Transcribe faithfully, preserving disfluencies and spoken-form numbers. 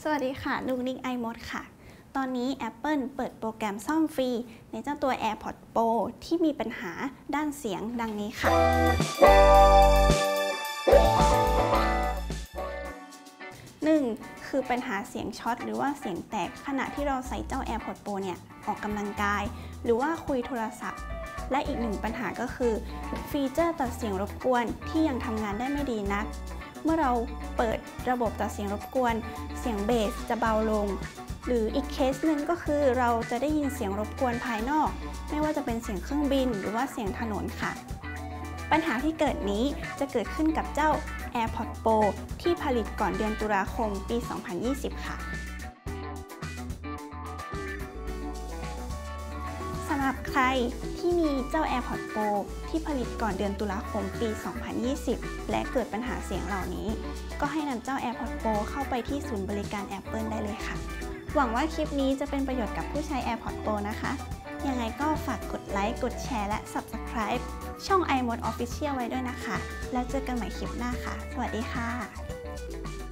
สวัสดีค่ะนุกนิกไอมดค่ะ ตอนนี้ Apple เปิดโปรแกรมซ่อมฟรีในเจ้าตัว AirPods Pro ที่มีปัญหาด้านเสียงดังนี้ค่ะ หนึ่ง คือปัญหาเสียงช็อตหรือว่าเสียงแตกขณะที่เราใส่เจ้า AirPods Pro เนี่ยออกกำลังกายหรือว่าคุยโทรศัพท์และอีกหนึ่งปัญหาก็คือฟีเจอร์ตัดเสียงรบกวนที่ยังทำงานได้ไม่ดีนักเมื่อเราเปิดระบบตัดเสียงรบกวนเสียงเบสจะเบาลงหรืออีกเคสหนึ่งก็คือเราจะได้ยินเสียงรบกวนภายนอกไม่ว่าจะเป็นเสียงเครื่องบินหรือว่าเสียงถนนค่ะปัญหาที่เกิดนี้จะเกิดขึ้นกับเจ้า AirPods Pro ที่ผลิตก่อนเดือนตุลาคมปี สองพันยี่สิบ ค่ะสำหรับใครที่มีเจ้า AirPods Pro ที่ผลิตก่อนเดือนตุลาคมปี สองพันยี่สิบ และเกิดปัญหาเสียงเหล่านี้ก็ให้นำเจ้า AirPods Pro เข้าไปที่ศูนย์บริการ Apple ได้เลยค่ะหวังว่าคลิปนี้จะเป็นประโยชน์กับผู้ใช้ AirPods Pro นะคะยังไงก็ฝากกดไลค์ กดแชร์ และ Subscribe ช่อง iMode Official ไว้ด้วยนะคะแล้วเจอกันใหม่คลิปหน้าค่ะสวัสดีค่ะ